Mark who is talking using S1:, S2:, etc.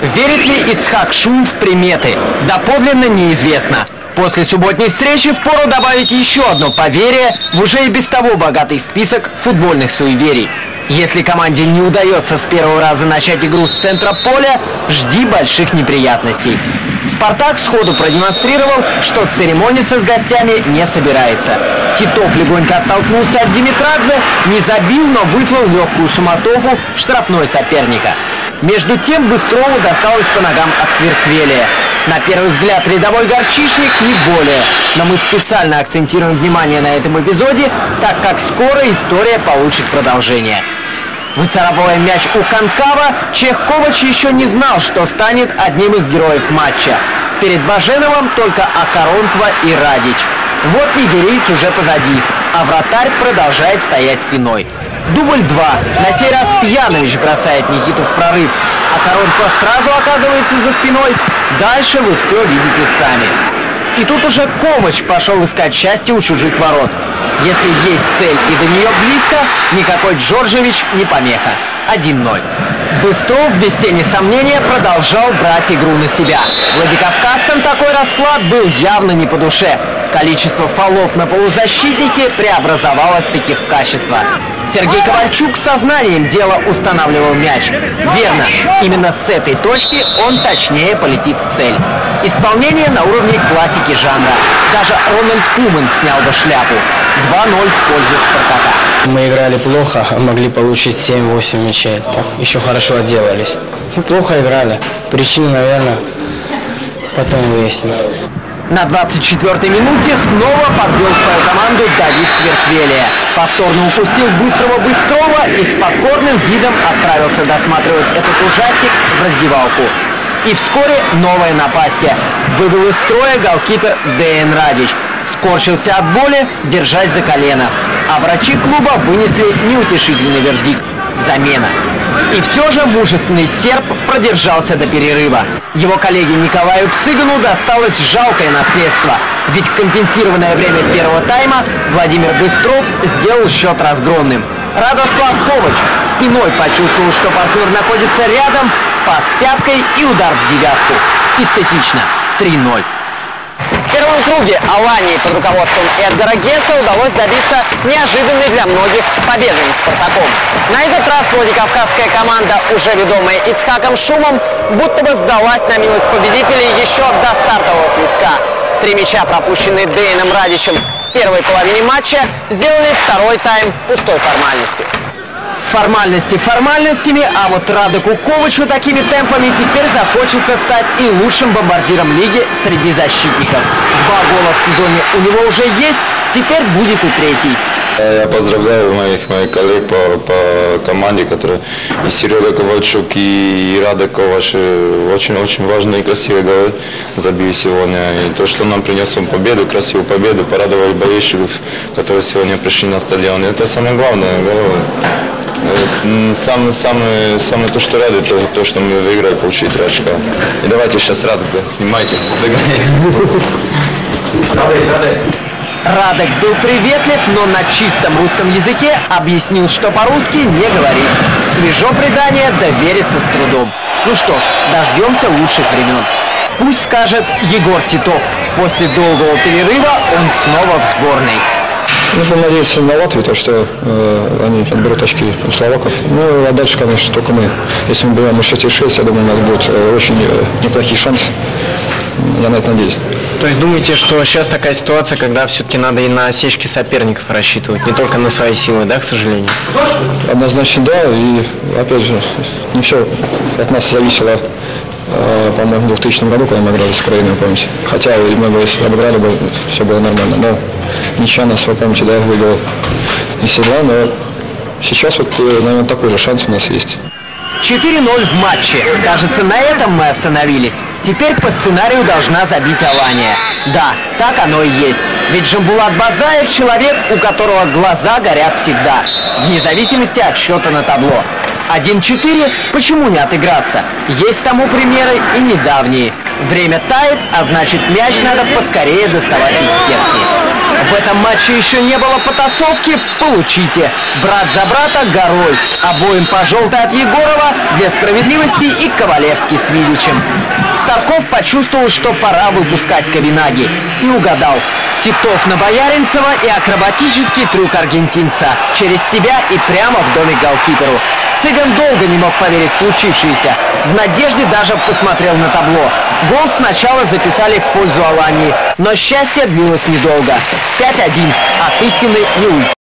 S1: Верит ли Ицхак Шум в приметы? Доподлинно неизвестно. После субботней встречи впору добавить еще одно поверье в уже и без того богатый список футбольных суеверий. Если команде не удается с первого раза начать игру с центра поля, жди больших неприятностей. «Спартак» сходу продемонстрировал, что церемониться с гостями не собирается. Титов легонько оттолкнулся от Димитрадзе, не забил, но вызвал легкую суматоху в штрафной соперника. Между тем Быстрову досталось по ногам от Кверквелия. На первый взгляд рядовой горчишник, не более. Но мы специально акцентируем внимание на этом эпизоде, так как скоро история получит продолжение. Выцарапывая мяч у Конкава, Чех Ковач еще не знал, что станет одним из героев матча. Перед Баженовым только Акаронква и Радич. Вот нигериец уже позади, а вратарь продолжает стоять стеной. Дубль 2. На сей раз Пьянович бросает Никиту в прорыв. Акаронква сразу оказывается за спиной. Дальше вы все видите сами. И тут уже Ковач пошел искать счастье у чужих ворот. Если есть цель и до нее близко, никакой Джорджевич не помеха. 1-0. Быстров без тени сомнения продолжал брать игру на себя. Владикавказцам такой расклад был явно не по душе. Количество фолов на полузащитнике преобразовалось-таки в качество. Сергей Ковальчук сознанием дела устанавливал мяч. Верно, именно с этой точки он точнее полетит в цель. Исполнение на уровне классики жанра. Даже Рональд Куман снял бы шляпу. 2-0 в пользу «Спартака».
S2: Мы играли плохо, могли получить 7-8 мячей. Так, еще хорошо отделались. Плохо играли. Причину, наверное, потом выясним.
S1: На 24-й минуте снова подвел свою команду Давид Кверквелия. Повторно упустил Быстрова и с покорным видом отправился досматривать этот ужастик в раздевалку. И вскоре новое напастие. Выбыл из строя голкипер Деян Радич. Скорчился от боли, держась за колено. А врачи клуба вынесли неутешительный вердикт – замена. И все же мужественный серб продержался до перерыва. Его коллеге Николаю Цыгану досталось жалкое наследство. Ведь в компенсированное время первого тайма Владимир Быстров сделал счет разгромным. Радослав Ковач спиной почувствовал, что партнер находится рядом, пас пяткой и удар в девятку. Эстетично. 3-0. В первом круге Алании под руководством Эдгара Гесса удалось добиться неожиданной для многих победы над «Спартаком». На этот раз владикавказская команда, уже ведомая Ицхаком Шумом, будто бы сдалась на милость победителей еще до стартового свистка. 3 мяча, пропущенные Деяном Радичем в первой половине матча, сделали второй тайм пустой формальностью. Формальности формальностями, а вот Радеку Ковачу такими темпами теперь захочется стать и лучшим бомбардиром лиги среди защитников. 2 гола в сезоне у него уже есть, теперь будет и 3-й.
S3: Я поздравляю моих коллег по команде, которые и Серега Ковальчук, и Радек Ковач очень важные и красивые голы забили сегодня. И то, что нам принесло победу, красивую победу, порадовали болельщиков, которые сегодня пришли на стадион. Это самое главное. Самое то, что радует, то, что мы выиграли, получили 3 очка. И давайте сейчас Радека снимайте.
S1: Радек был приветлив, но на чистом русском языке объяснил, что по-русски не говорит. Свежо предание, довериться с трудом. Ну что ж, дождемся лучших времен. Пусть скажет Егор Титов. После долгого перерыва он снова в сборной.
S4: Нужно надеяться на Латвию, то, что они отберут очки у словаков. Ну, а дальше, конечно, только мы. Если мы берем 6-6, я думаю, у нас будет очень неплохие шансы. Я на это надеюсь.
S2: То есть думаете, что сейчас такая ситуация, когда все-таки надо и на осечки соперников рассчитывать, не только на свои силы, да, к сожалению?
S4: Однозначно, да. И, опять же, не все от нас зависело, по-моему, в 2000 году, когда мы играли с Украиной, вы помните. Хотя мы бы, если обыграли бы, все было нормально. Но ничья нас, вы помните, да, выиграл не всегда, но сейчас вот, наверное, такой же шанс у нас есть.
S1: 4-0 в матче. Кажется, на этом мы остановились. Теперь по сценарию должна забить Алания. Да, так оно и есть. Ведь Жамбулат Базаев человек, у которого глаза горят всегда, вне зависимости от счета на табло. 1-4, почему не отыграться? Есть тому примеры и недавние. Время тает, а значит мяч надо поскорее доставать из сетки. В этом матче еще не было потасовки, получите. Брат за брата горой. Обоим по желтой от Егорова, для справедливости и Ковалевский с Виличем. Старков почувствовал, что пора выпускать Ковинаги. И угадал. Титов на Бояринцева и акробатический трюк аргентинца. Через себя и прямо в домик голкиперу. Цыган долго не мог поверить в случившееся. В надежде даже посмотрел на табло. Гол сначала записали в пользу Алании, но счастье длилось недолго. 5-1. От истины не уйти.